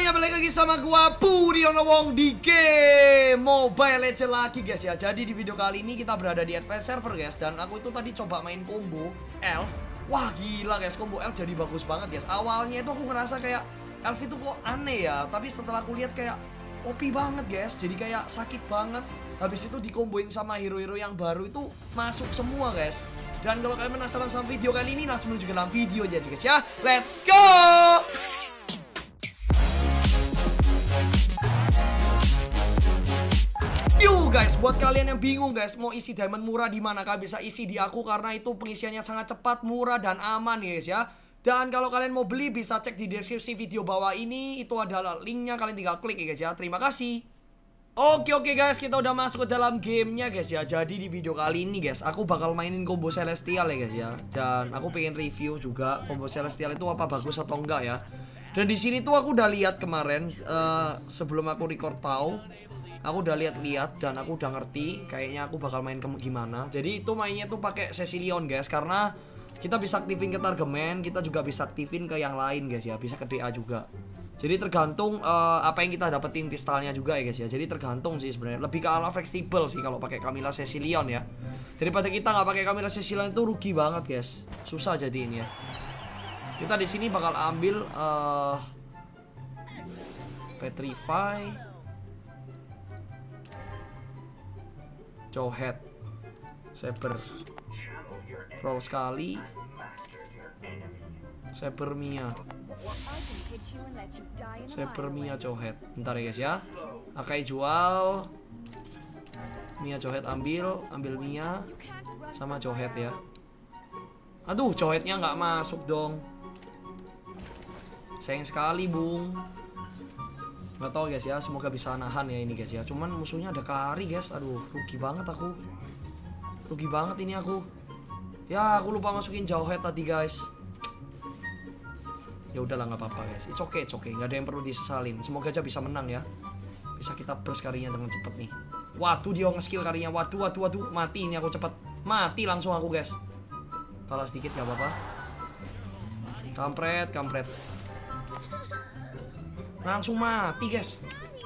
semuanya, balik lagi sama gua Budiono Wong di game Mobile Legends lagi guys ya. Jadi di video kali ini kita berada di advance server guys. Dan aku itu tadi coba main combo Elf. Wah gila guys, combo Elf jadi bagus banget guys. Awalnya itu aku ngerasa kayak Elf itu kok aneh ya, tapi setelah aku lihat kayak OP banget guys. Jadi kayak sakit banget. Habis itu dikomboin sama hero-hero yang baru itu masuk semua guys. Dan kalau kalian penasaran sama video kali ini, langsung menuju ke dalam video aja guys ya. Let's go! Guys, buat kalian yang bingung guys mau isi diamond murah di mana, kalian bisa isi di aku karena itu pengisiannya sangat cepat, murah dan aman guys ya. Dan kalau kalian mau beli bisa cek di deskripsi video bawah ini, itu adalah linknya, kalian tinggal klik ya guys ya. Terima kasih. Oke guys, kita udah masuk ke dalam gamenya guys ya. Jadi di video kali ini guys, aku bakal mainin combo Celestial ya guys ya. Dan aku pengen review juga combo Celestial itu apa bagus atau enggak ya. Dan di sini tuh aku udah lihat kemarin sebelum aku record PAU. Aku udah lihat-lihat dan aku udah ngerti kayaknya aku bakal main gimana. Jadi itu mainnya tuh pakai Cecilion guys, karena kita bisa aktifin ke Targeman, kita juga bisa aktifin ke yang lain guys ya, bisa ke DA juga. Jadi tergantung apa yang kita dapetin kristalnya juga ya guys ya. Jadi tergantung sih sebenarnya, lebih ke ala fleksibel sih kalau pakai Camilla Cecilion ya. Daripada kita nggak pakai Camilla Cecilion itu rugi banget guys, susah jadinya. Kita di sini bakal ambil Petrify, Cowhead, Saber, roll sekali, Saber Mia, Cowhead. Bentar ya guys ya. Akai jual, Mia Cowhead ambil Mia sama Cowhead ya. Aduh, Cowheadnya nggak masuk dong. Sayang sekali bung. Gak tau guys ya, semoga bisa nahan ya ini guys ya. Cuman musuhnya ada Kari guys. Aduh, rugi banget aku. Rugi banget ini aku. Ya, aku lupa masukin Cowhead tadi guys. Ya udahlah, nggak apa-apa guys. It's okay. Nggak ada yang perlu disesalin. Semoga aja bisa menang ya. Bisa kita burst karinya dengan cepet nih. Waduh, dia nge-skill karinya. Waduh. Mati ini aku cepet. Mati langsung aku guys. Kalah sedikit gak apa-apa. Kampret. Langsung mati guys.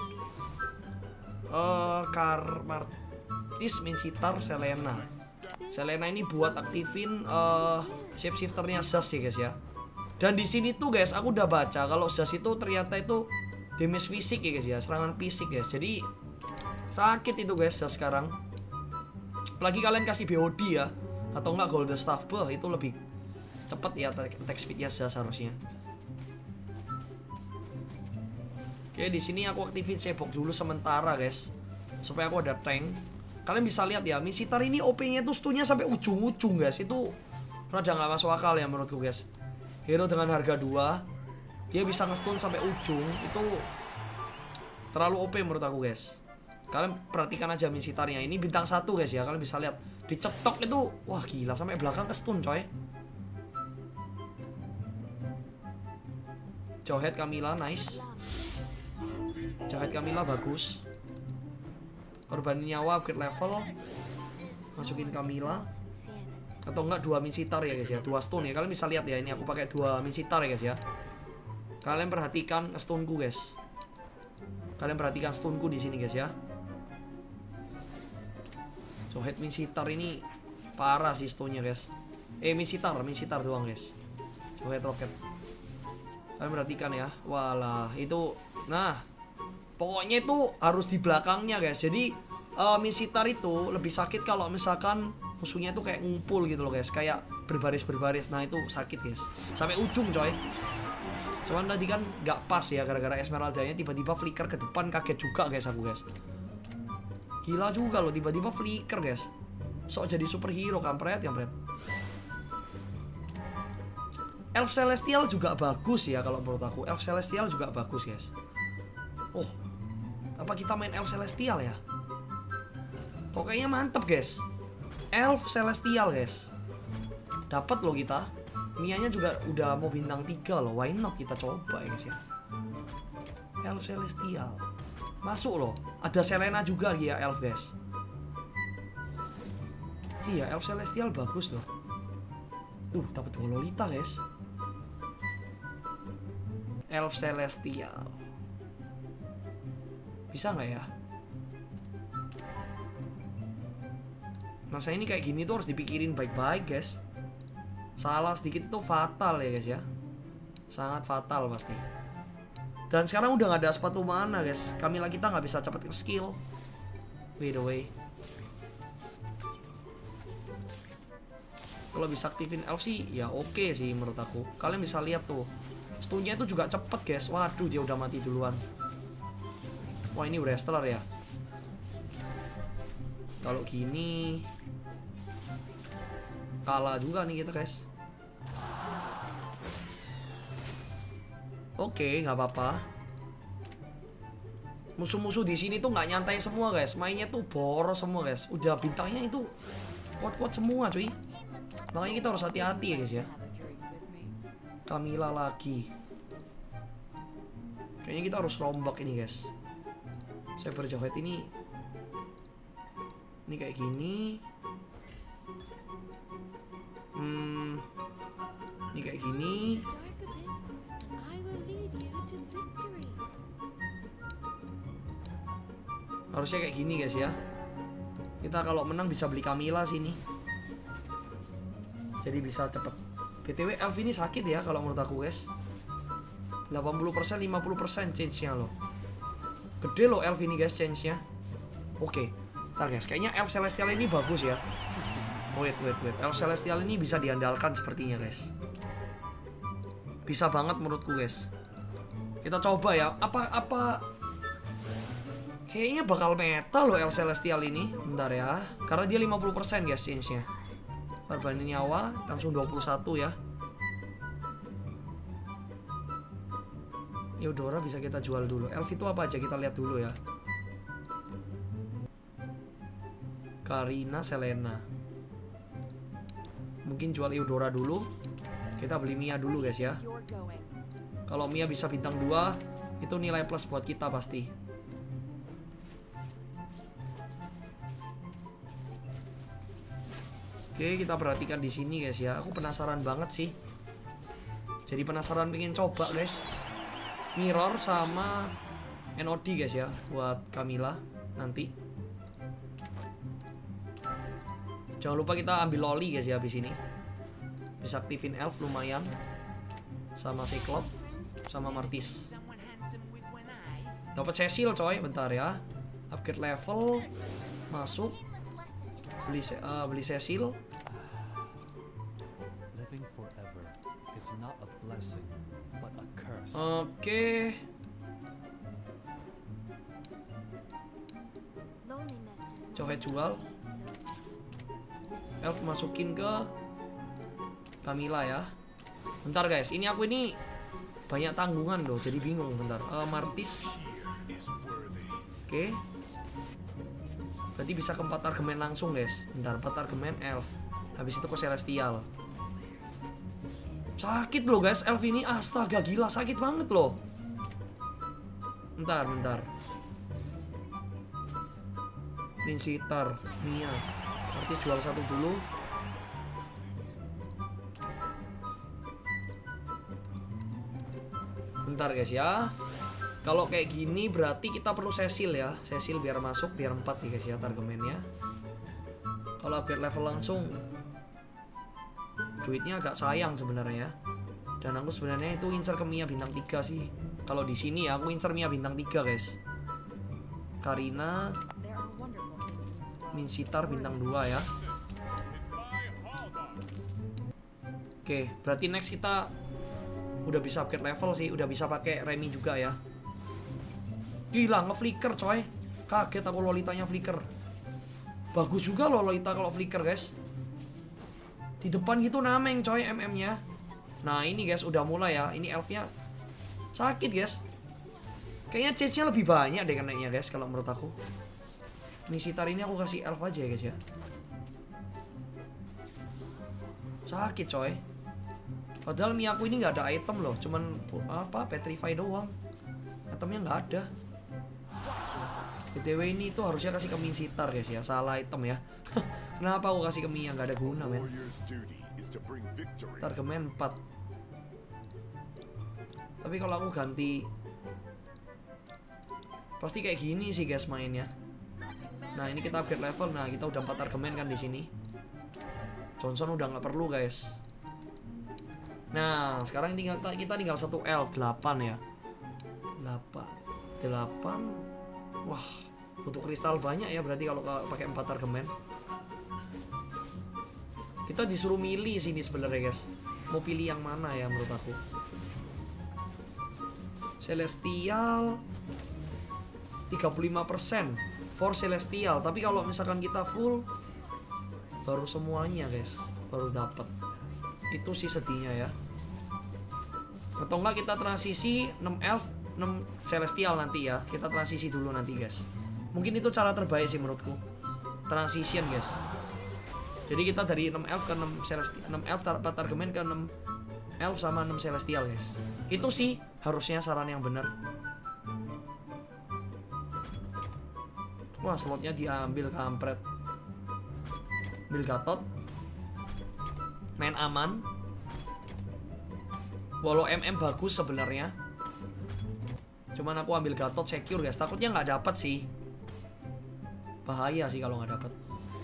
Karmartis, Minsitar, Selena. Selena ini buat aktifin shapeshifternya Zas ya guys ya. Dan di sini tuh guys, aku udah baca kalau Zas itu ternyata itu damage fisik ya guys ya, serangan fisik guys. Jadi sakit itu guys Zas sekarang. Apalagi kalian kasih BOD ya, atau enggak Golden Staff, itu lebih cepet ya attack speednya Zas harusnya. Oke, di sini aku aktifin Sebok dulu sementara guys, supaya aku ada tank. Kalian bisa lihat ya, Minsitar ini OP-nya tuh stunnya sampai ujung-ujung guys. Itu rada nggak masuk akal ya menurutku guys. Hero dengan harga 2 dia bisa nge-stun sampai ujung, itu terlalu OP menurut aku guys. Kalian perhatikan aja Minsitarnya, ini bintang 1 guys ya. Kalian bisa lihat, dicetok itu wah gila, sampai belakang ke-stun coy. Cowhead Camilla nice. Cowhead Camilla bagus. Korbanin nyawa, upgrade level. Masukin Camilla. Atau enggak 2 Minsitar ya guys ya, 2 stun ya. Kalian bisa lihat ya, ini aku pakai 2 Minsitar ya guys ya. Kalian perhatikan stunku guys. Kalian perhatikan stunku di sini guys ya. Cowhead Minsitar ini parah sih stunnya guys. Minsitar doang guys. Cowhead Rocket. Kalian perhatikan ya. Walah, itu nah pokoknya itu harus di belakangnya guys. Jadi Minsitar itu lebih sakit kalau misalkan musuhnya itu kayak ngumpul gitu loh guys, kayak berbaris. Nah itu sakit guys, sampai ujung coy. Cuman tadi kan nggak pas ya, gara-gara Esmeralda-nya tiba-tiba flicker ke depan, kaget juga guys aku guys. Gila juga loh, tiba-tiba flicker guys. Sok jadi superhero kampret. Elf Celestial juga bagus ya kalau menurut aku. Elf Celestial juga bagus guys. Oh, apa kita main Elf Celestial ya? Pokoknya mantep guys. Elf Celestial guys. Dapat loh kita. Mianya juga udah mau bintang 3 loh. Why not kita coba ya guys ya. Elf Celestial masuk loh. Ada Selena juga ya Elf guys. Iya, Elf Celestial bagus loh. Dapat 2 Lolita guys. Elf Celestial. Bisa nggak ya? Masa ini kayak gini tuh harus dipikirin baik-baik guys. Salah sedikit itu fatal ya guys ya. Sangat fatal pasti. Dan sekarang udah nggak ada sepatu mana guys. Camilla kita nggak bisa cepet ke skill. By the way, kalau bisa aktifin elf sih ya oke sih menurut aku. Kalian bisa lihat tuh, stunnya itu juga cepet guys. Waduh, dia udah mati duluan. Wah, ini wrestler ya. Kalau gini kalah juga nih kita guys. Oke, nggak apa-apa. Musuh-musuh di sini tuh nggak nyantai semua guys. Mainnya tuh boros semua guys. Udah bintangnya itu kuat-kuat semua cuy. Makanya kita harus hati-hati ya guys ya. Camilla lagi. Kayaknya kita harus rombak ini guys. Saber Jawhead ini kayak gini. Ini kayak gini. Harusnya kayak gini guys ya. Kita kalau menang bisa beli Camilla sini. Jadi bisa cepet. BTW elf ini sakit ya kalau menurut aku guys. 80% 50% change-nya loh. Gede loh elf ini guys change-nya. Oke. Ntar guys, kayaknya elf celestial ini bagus ya. Wait. Elf celestial ini bisa diandalkan sepertinya guys. Bisa banget menurutku guys. Kita coba ya. Apa kayaknya bakal meta loh elf celestial ini. Bentar ya. Karena dia 50% guys change-nya. Perbanding nyawa langsung 21 ya. Eudora bisa kita jual dulu. Elf itu apa aja kita lihat dulu ya. Karina, Selena. Mungkin jual Eudora dulu. Kita beli Mia dulu guys ya. Kalau Mia bisa bintang 2, itu nilai plus buat kita pasti. Oke, kita perhatikan di sini guys ya. Aku penasaran banget sih. Jadi penasaran pengen coba guys. Mirror sama NOD guys ya buat Camilla nanti. Jangan lupa kita ambil loli guys ya habis ini. Bisa aktifin elf lumayan. Sama Cyclops sama Martis. Dapat Cecil coy, bentar ya. Upgrade level. Masuk. Beli Cecil. Oke. Coba jual. Elf masukin ke Camilla ya. Bentar guys, ini aku ini banyak tanggungan loh, jadi bingung bentar. Martis. Oke. Berarti bisa ke 4 argumen langsung guys. Bentar, 4 argumen elf. Habis itu ke celestial. Sakit loh guys, elf ini astaga gila sakit banget loh. Bentar. Lincitar, Mia. Artis jual satu dulu. Bentar guys ya. Kalau kayak gini berarti kita perlu Cecil ya. Cecil biar masuk, biar 4 nih guys ya targemennya. Kalau upgrade level langsung duitnya agak sayang sebenarnya. Dan aku sebenarnya itu incer ke Mia bintang 3 sih. Kalau di sini ya aku incer Mia bintang 3 guys. Karina, Minsitar bintang 2 ya. Oke, berarti next kita udah bisa upgrade level sih, udah bisa pakai Remy juga ya. Gila, nge-flicker coy. Kaget aku Lolitanya flicker. Bagus juga loh Lolita kalau flicker guys. Di depan gitu nameng coy MM-nya. Nah ini guys udah mulai ya. Ini elfnya sakit guys. Kayaknya chance-nya lebih banyak deh kenanya guys kalau menurut aku. Misitar ini aku kasih elf aja ya guys ya. Sakit coy. Padahal Mia aku ini nggak ada item loh. Cuman apa petrify doang. Itemnya nggak ada. BTW ini tuh harusnya kasih ke Minsitar guys ya. Salah item ya. Kenapa aku kasih ke Mia? Nggak ada guna men. Ntar ke men 4. Tapi kalau aku ganti Pasti kayak gini sih guys mainnya. Nah ini kita upgrade level. Nah kita udah 4 argumen kan di sini. Johnson udah nggak perlu guys. Nah sekarang kita tinggal satu elf 8 ya. 8. Wah butuh kristal banyak ya berarti kalau pakai 4 argumen. Kita disuruh milih sini sebenarnya guys. Mau pilih yang mana ya menurut aku? Celestial 35% for Celestial. Tapi kalau misalkan kita full baru semuanya guys, baru dapat. Itu sih sedihnya ya. Atau enggak kita transisi 6 elf 6 Celestial nanti ya. Kita transisi dulu nanti guys. Mungkin itu cara terbaik sih menurutku. Transition guys. Jadi kita dari 6 elf ke 6 Celestial, 6 elf 4 argumen ke 6 elf sama 6 Celestial guys. Itu sih harusnya saran yang benar. Wah slotnya diambil kampret. Ambil Gatot. Main aman. Walau MM bagus sebenarnya. Cuman aku ambil Gatot secure guys. Takutnya nggak dapat sih. Bahaya sih kalau nggak dapat.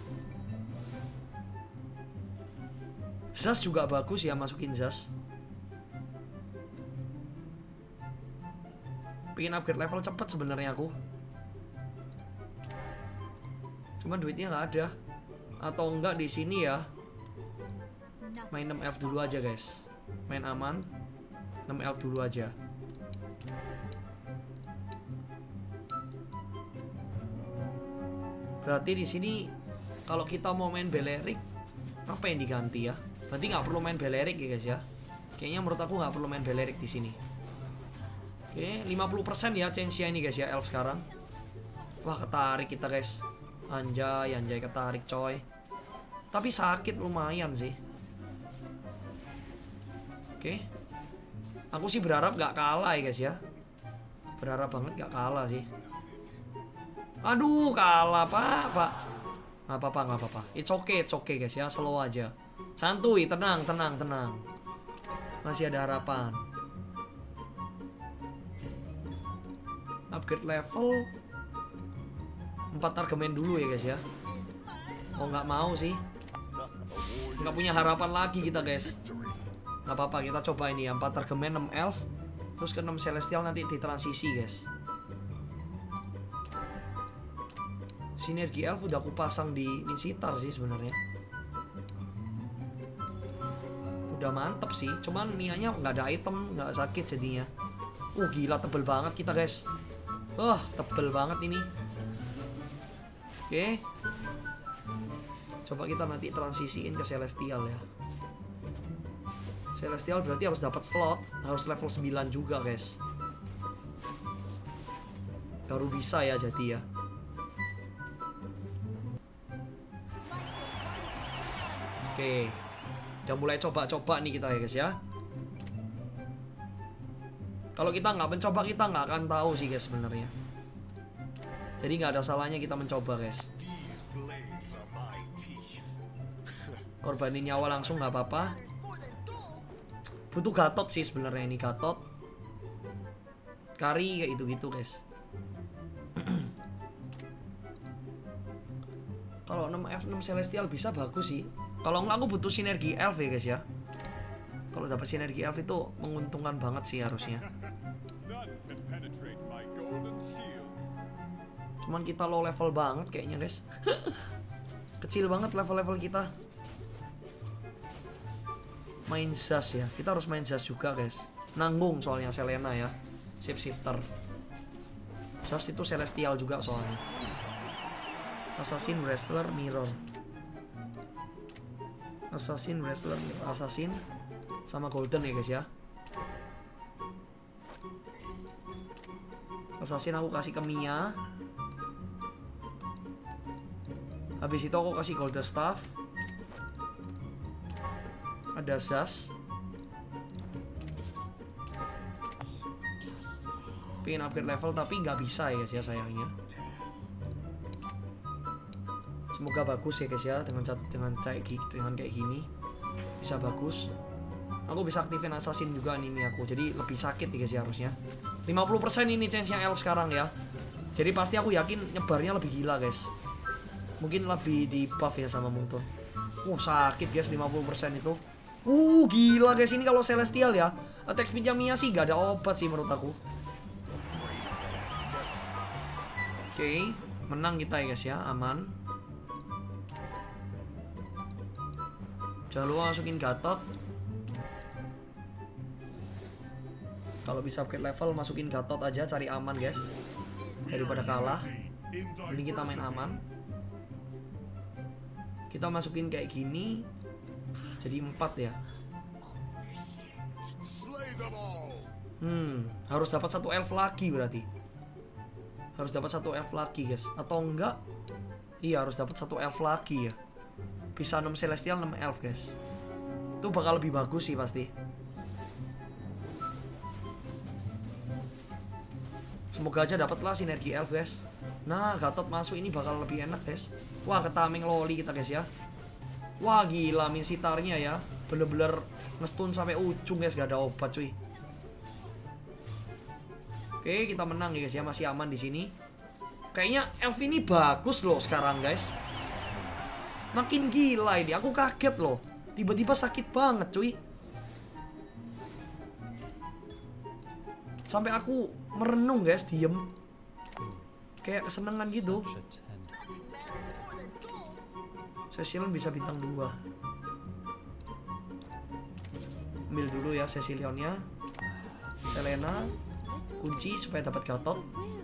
Zas juga bagus ya, masukin Zas. Pengen upgrade level cepet sebenarnya aku. Cuman duitnya nggak ada. Atau enggak di sini ya. Main 6 elf dulu aja guys. Main aman. 6 elf dulu aja. Berarti di sini kalau kita mau main Belerik, apa yang diganti ya? Berarti nggak perlu main Belerik ya guys ya. Kayaknya menurut aku nggak perlu main Belerik di sini. Oke, 50% ya chance-nya ini guys ya elf sekarang. Wah ketarik kita guys. Anjay ketarik coy. Tapi sakit lumayan sih. Oke. Aku sih berharap gak kalah ya guys ya. Berharap banget gak kalah sih. Aduh kalah pak. Gak apa-apa. It's okay guys ya. Slow aja. Santuy, tenang. Masih ada harapan. Upgrade level 4 argumen dulu ya guys ya. Oh nggak mau sih. Nggak punya harapan lagi kita guys. Nggak apa-apa kita coba ini ya. 4 argumen 6 elf. Terus ke 6 celestial nanti di transisi guys. Sinergi elf udah aku pasang di Insitar sih sebenarnya. Udah mantep sih. Cuman Mianya nggak ada item, nggak sakit jadinya. Gila tebel banget kita guys. Tebel banget ini. Oke. Coba kita nanti transisiin ke Celestial ya. Celestial berarti harus dapat slot. Harus level 9 juga guys. Baru bisa ya jadi ya. Oke. Udah mulai coba-coba nih kita ya guys ya. Kalau kita nggak mencoba kita nggak akan tahu sih guys sebenarnya. Jadi nggak ada salahnya kita mencoba guys. Korbanin nyawa langsung nggak apa-apa. Butuh Gatot sih sebenarnya ini Gatot. Kari kayak gitu-gitu guys. Kalau 6F 6 Celestial bisa bagus sih. Kalau nggak aku butuh sinergi elf ya guys ya. Kalau dapat sinergi elf itu menguntungkan banget sih harusnya. Cuman kita low level banget kayaknya guys. Kecil banget level-level kita. Main Zas ya. Kita harus main Zas juga guys. Nanggung soalnya Selena ya. Shapeshifter. Zas itu Celestial juga soalnya. Assassin, Wrestler, Mirror. Assassin, Wrestler, Assassin sama Golden ya guys ya. Assassin aku kasih ke Mia. Habis itu aku kasih Golden Staff. Ada Zas. Pengen upgrade level tapi nggak bisa ya guys ya sayangnya. Semoga bagus ya guys ya dengan kayak gini bisa bagus. Aku bisa aktifin assassin juga nih aku. Jadi lebih sakit ya guys ya harusnya. 50% ini chance-nya elf sekarang ya. Jadi pasti aku yakin nyebarnya lebih gila guys. Mungkin lebih di buff ya sama Muntun. Sakit guys 50% itu. Gila guys, ini kalau Celestial ya. Attack speednya Mia sih gak ada obat sih menurut aku. Oke, menang kita ya guys ya, aman. Jangan lupa masukin Gatot. Kalau bisa upgrade level masukin Gatot aja, cari aman guys. Daripada kalah. Ini kita main aman. Kita masukin kayak gini. Jadi 4 ya. Harus dapat 1 elf lagi berarti. Harus dapat 1 elf lagi guys. Atau enggak? Iya harus dapat 1 elf lagi ya. Bisa 6 celestial 6 elf guys. Itu bakal lebih bagus sih pasti. Semoga aja dapatlah sinergi elf guys. Nah Gatot masuk ini bakal lebih enak guys. Wah ketaming loli kita guys ya. Wah gila min sitarnya ya. Bener-bener ngestun sampai ujung guys, gak ada obat cuy. Oke kita menang ya guys ya, masih aman di sini. Kayaknya elf ini bagus loh sekarang guys. Makin gila ini, aku kaget loh. Tiba-tiba sakit banget cuy. Sampai aku merenung guys, diem. Kayak kesenangan gitu. Cecilion bisa bintang 2. Ambil dulu ya Cecilionnya. Selena kunci supaya dapat Gatot.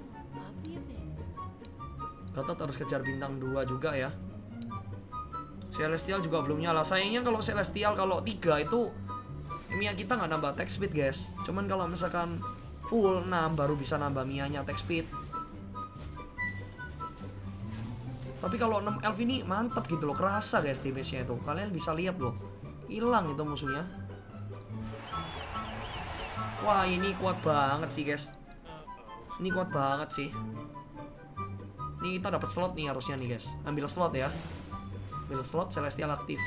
Gatot harus kejar bintang 2 juga ya. Celestial juga belum nyala. Sayangnya kalau Celestial kalau 3 itu Mia kita nggak nambah attack speed guys. Cuman kalau misalkan full 6 baru bisa nambah Mianya attack speed. Tapi kalau 6 elf ini mantap gitu loh, kerasa guys damage-nya itu. Kalian bisa lihat loh. Hilang itu musuhnya. Wah, ini kuat banget sih guys. Ini kuat banget sih. Ini kita dapat slot nih harusnya nih guys. Ambil slot ya. Ambil slot Celestial aktif.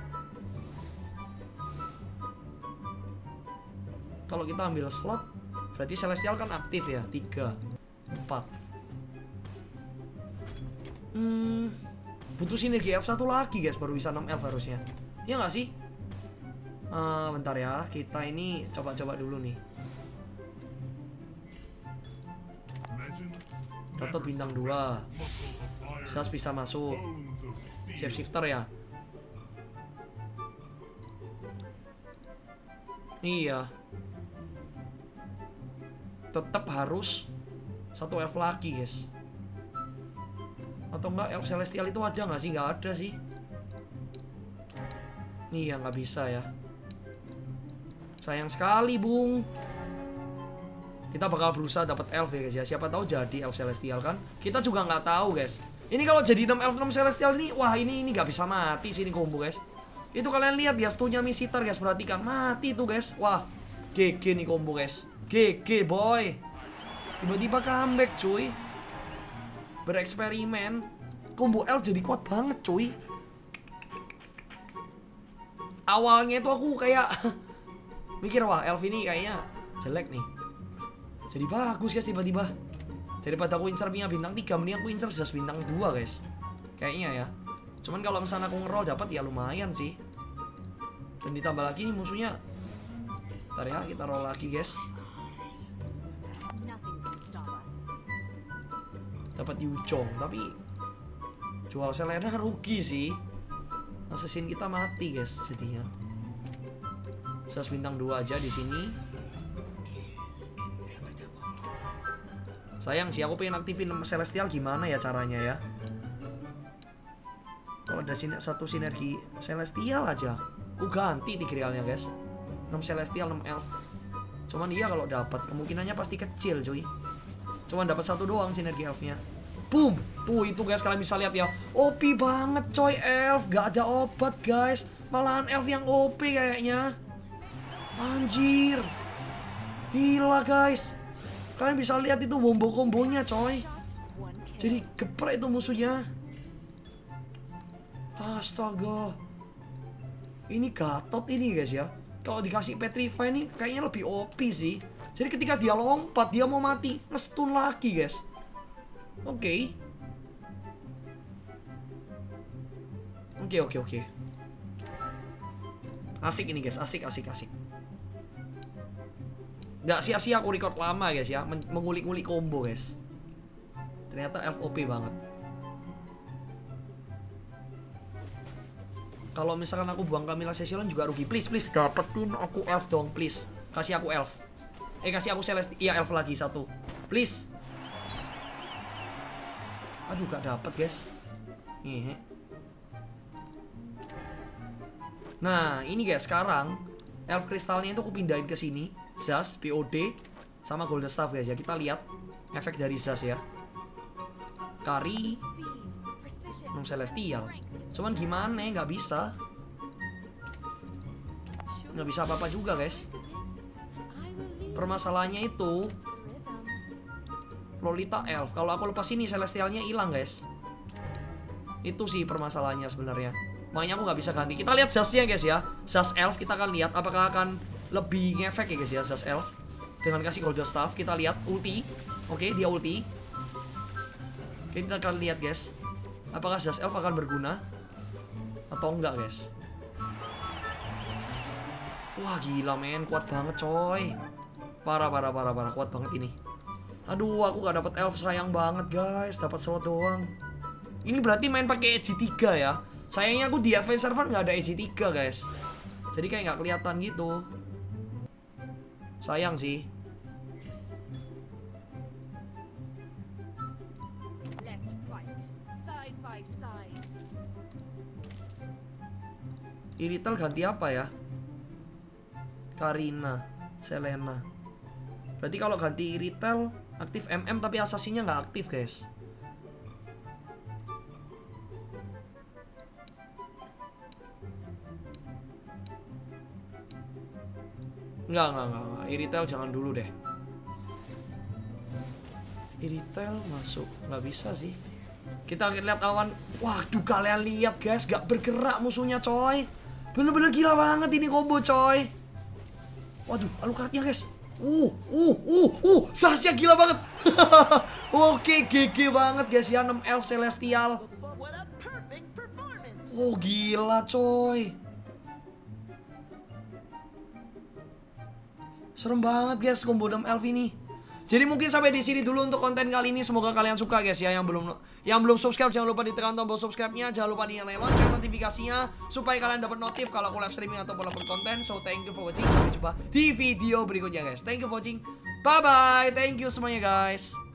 Kalau kita ambil slot berarti Celestial kan aktif ya. 3 4. Butuh sinergi elf 1 lagi guys baru bisa 6 elf harusnya. Ya nggak sih? Bentar ya, kita ini coba-coba dulu nih. Gatot bintang 2. Sas bisa masuk. Shapeshifter ya. Iya. Tetap harus 1 elf lagi guys. Atau enggak elf celestial itu ada nggak sih? Nggak ada sih. Iya nggak bisa ya. Sayang sekali bung. Kita bakal berusaha dapat elf ya guys ya. Siapa tahu jadi elf celestial kan? Kita juga nggak tahu guys. Ini kalau jadi 6 elf 6 celestial ini, wah ini nggak bisa mati sih ini combo guys. Itu kalian lihat ya stunya Misitar guys, perhatikan mati tuh guys. Wah GG nih combo guys. GG boy. Tiba-tiba comeback cuy. Bereksperimen. Combo elf jadi kuat banget cuy. Awalnya itu aku kayak mikir wah elf ini kayaknya jelek nih. Jadi bagus guys tiba-tiba. Daripada aku incer Mia bintang 3, mending aku incer Jas bintang 2 guys. Kayaknya ya. Cuman kalau misalnya aku ngeroll dapat ya lumayan sih. Dan ditambah lagi nih musuhnya. Bentar ya, kita roll lagi guys. Dapat Yuchong, tapi jual Selena rugi sih. Assassin kita mati guys jadinya. Jas bintang 2 aja di sini. Sayang sih, aku pengen aktifin Celestial gimana ya caranya ya. Kalau ada satu sinergi Celestial aja, aku ganti Tigrealnya guys. 6 Celestial, 6 Elf. Cuman iya kalau dapat kemungkinannya pasti kecil cuy. Cuman dapat 1 doang sinergi Elfnya. Boom, tuh itu guys kalian bisa lihat ya. OP banget coy Elf, gak ada obat guys. Malahan Elf yang OP kayaknya. Anjir, gila guys. Kalian bisa lihat itu combo-kombonya coy. Jadi geprek itu musuhnya. Astaga. Ini Gatot ini guys ya. Kalau dikasih Petrify ini kayaknya lebih OP sih. Jadi ketika dia lompat dia mau mati, ngestun lagi guys. Oke. Oke. Asik ini guys, asik. Gak sia-sia aku record lama guys ya, mengulik-ngulik combo guys. Ternyata elf OP banget. Kalau misalkan aku buang Camilla Session juga rugi. Please dapetin aku elf dong, please. Kasih aku elf. Kasih aku Celestial. Iya, elf lagi satu. Please. Aduh, gak dapet guys. Nah, ini guys, sekarang elf kristalnya itu aku pindahin ke sini. Zas, BOD, sama Golden Staff guys ya. Kita lihat efek dari Zas ya. Kari, Celestial. Cuman gimana ya, nggak bisa. Nggak bisa apa-apa juga guys. Permasalahannya itu Lolita elf. Kalau aku lepas ini Celestialnya hilang guys. Itu sih permasalahannya sebenarnya. Makanya aku nggak bisa ganti. Kita lihat Zasnya guys ya. Zas elf kita akan lihat apakah akan lebih ngefek ya guys ya, Zas elf. Dengan kasih Golden Staff kita lihat ulti. Oke, dia ulti. Oke, kita akan lihat guys. Apakah Zas elf akan berguna atau enggak guys. Wah gila men, kuat banget coy. Parah, kuat banget ini. Aduh, aku gak dapet elf, sayang banget guys. Dapat slot doang. Ini berarti main pakai EG 3 ya. Sayangnya aku di advance server gak ada EG 3 guys. Jadi kayak gak kelihatan gitu. Sayang sih. Irital ganti apa ya? Karina, Selena. Berarti kalau ganti Irital aktif MM tapi asasinya nggak aktif guys. Enggak. Irital jangan dulu deh. Irital masuk, nggak bisa sih. Kita lihat awan. Waduh, kalian lihat guys, gak bergerak musuhnya coy. Bener-bener gila banget ini combo coy. Waduh, Alucardnya guys. Zasnya gila banget. Oke, GG banget guys ya, 6 elf celestial. Oh, gila coy. Serem banget guys combo 6 elf ini. Jadi mungkin sampai di sini dulu untuk konten kali ini. Semoga kalian suka guys ya. Yang belum subscribe jangan lupa ditekan tombol subscribe-nya. Jangan lupa dinyalain lonceng notifikasinya supaya kalian dapat notif kalau aku live streaming atau upload konten. So thank you for watching. Sampai jumpa di video berikutnya guys. Thank you for watching. Bye bye. Thank you semuanya guys.